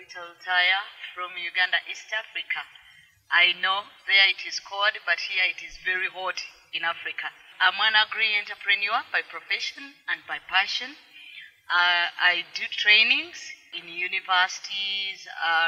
Little Taya from Uganda, East Africa. I know there it is cold, but here it is very hot in Africa. I'm an agri-entrepreneur by profession and by passion. I do trainings in universities,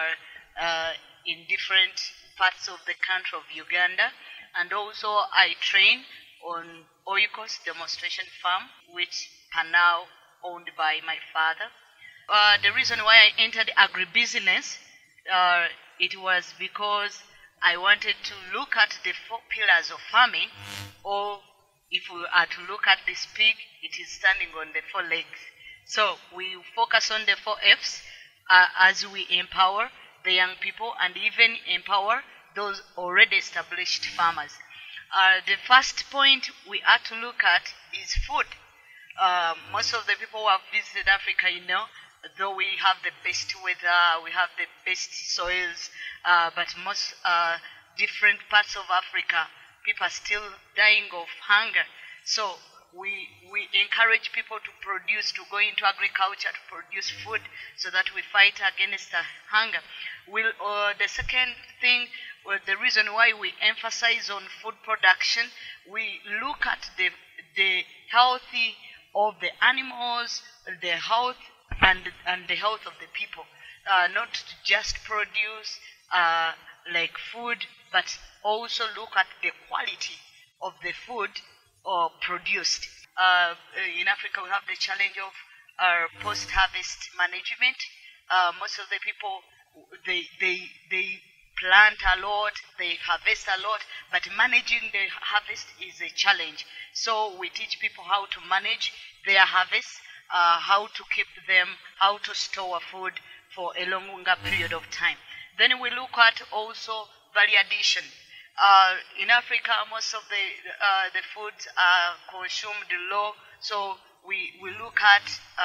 in different parts of the country of Uganda, and also I train on Oikos Demonstration Farm, which are now owned by my father. The reason why I entered agribusiness, it was because I wanted to look at the 4 pillars of farming, or if we are to look at this pig, it is standing on the 4 legs. So we focus on the 4 F's as we empower the young people and even empower those already established farmers. The first point we are to look at is food. Most of the people who have visited Africa, though we have the best weather, we have the best soils, but most different parts of Africa, people are still dying of hunger. So we encourage people to produce, to go into agriculture, to produce food so that we fight against hunger. The second thing, the reason why we emphasize on food production, we look at the health of the animals, the health and the health of the people. Not to just produce like food, but also look at the quality of the food produced. In Africa, we have the challenge of post-harvest management. Most of the people, they plant a lot, they harvest a lot, but managing the harvest is a challenge. So we teach people how to manage their harvest, how to keep them, how to store food for a longer period of time. Then we look at also value addition. In Africa, most of the foods are consumed low, so we look at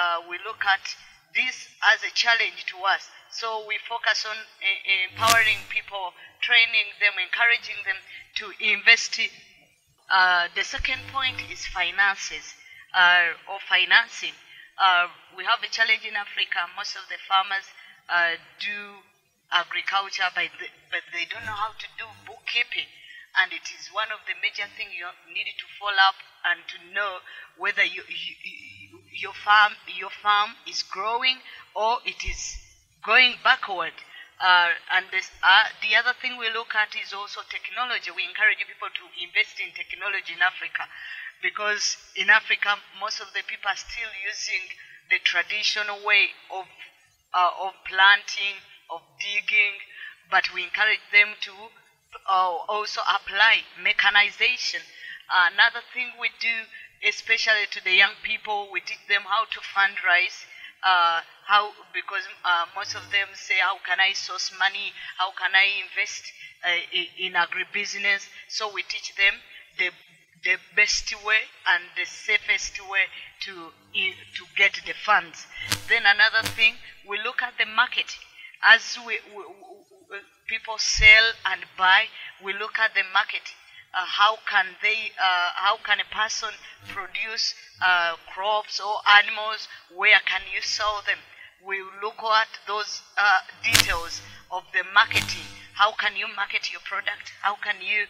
this as a challenge to us. So we focus on empowering people, training them, encouraging them to invest. The second point is finances or financing. We have a challenge in Africa. Most of the farmers do agriculture, but they don't know how to do bookkeeping. And it is one of the major things you need to follow up and to know whether your farm is growing or it is going backward. And the other thing we look at is also technology. We encourage people to invest in technology in Africa, because in Africa, most of the people are still using the traditional way of planting, of digging, but we encourage them to also apply mechanization. Another thing we do, especially to the young people, we teach them how to fundraise. Because most of them say, how can I source money? How can I invest in agribusiness? So we teach them the best way and the safest way to get the funds. Then another thing, we look at the market. As people sell and buy, we look at the market. How can a person produce crops or animals? Where can you sell them? We look at those details of the marketing. How can you market your product? How can you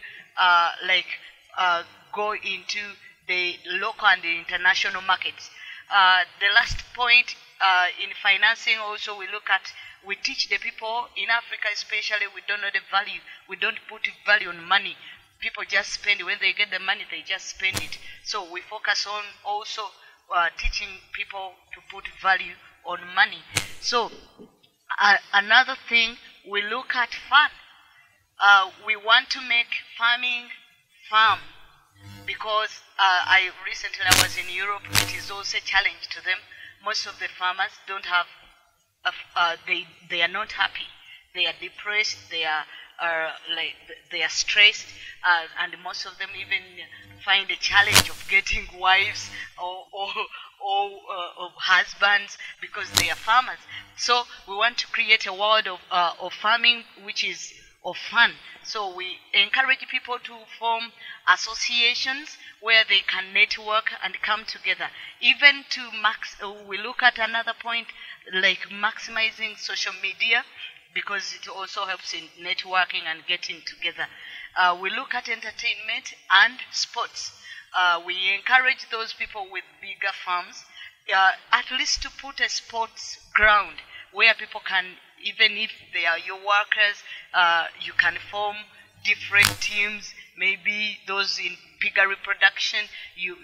go into the local and the international markets? The last point in financing also, we teach the people in Africa especially, we don't know the value. We don't put value on money. People just spend. When they get the money, they just spend it. So we focus on also teaching people to put value on money. So another thing, we look at fun. We want to make farming fun, because I was in Europe. It is also a challenge to them. Most of the farmers don't have, they are not happy. They are depressed. They are stressed, and most of them even find a challenge of getting wives or husbands, because they are farmers. So we want to create a world of farming which is of fun. So we encourage people to form associations where they can network and come together. Even to we look at another point like maximizing social media, because it also helps in networking and getting together. We look at entertainment and sports. We encourage those people with bigger farms at least to put a sports ground where people can, even if they are your workers, you can form different teams. Maybe those in piggery production, you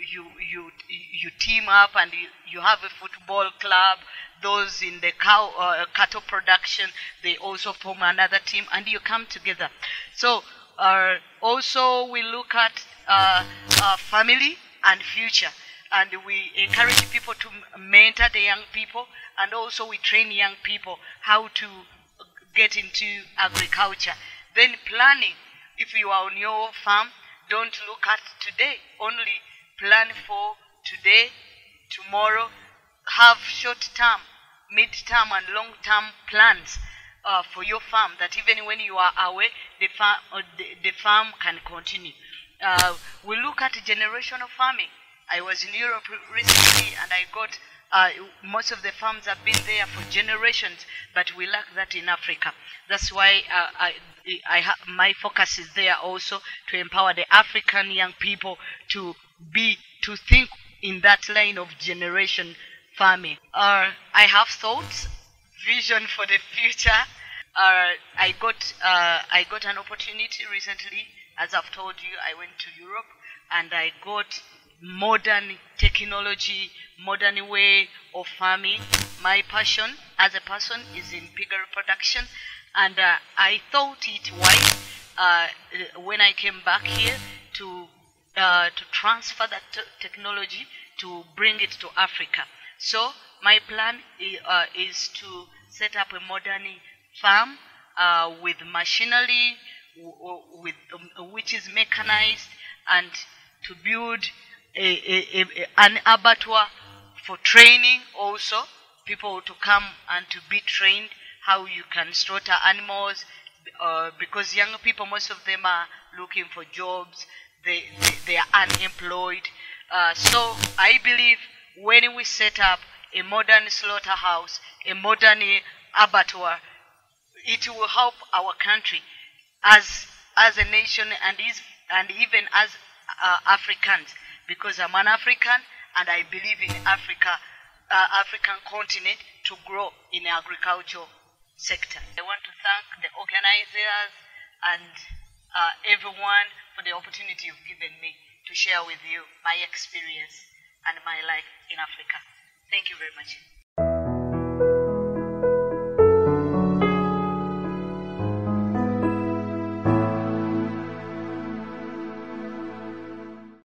team up and you have a football club. Those in the cattle production, they also form another team, and you come together. So also we look at family and future, and we encourage people to mentor the young people, and also we train young people how to get into agriculture. Then planning. If you are on your farm, don't look at today, only plan for today, tomorrow. Have short-term, mid-term and long-term plans for your farm, that even when you are away, the farm can continue. We look at generational farming. I was in Europe recently, and I got most of the farms have been there for generations, but we lack that in Africa. That's why my focus is there also, to empower the African young people to think in that line of generation farming. I have thoughts, vision for the future. I got an opportunity recently. As I've told you, I went to Europe and I got modern technology, modern way of farming. My passion as a person is in piggery production, and I thought it wise when I came back here to transfer that technology, to bring it to Africa. So my plan is to set up a modern farm with machinery, which is mechanized, and to build an abattoir for training also, people to come and to be trained how you can slaughter animals, because young people, most of them are looking for jobs, they are unemployed. So I believe when we set up a modern slaughterhouse, a modern abattoir, it will help our country as a nation, and even as Africans, because I'm an African and I believe in African continent to grow in the agricultural sector. I want to thank the organizers and everyone for the opportunity you've given me to share with you my experience and my life in Africa. Thank you very much.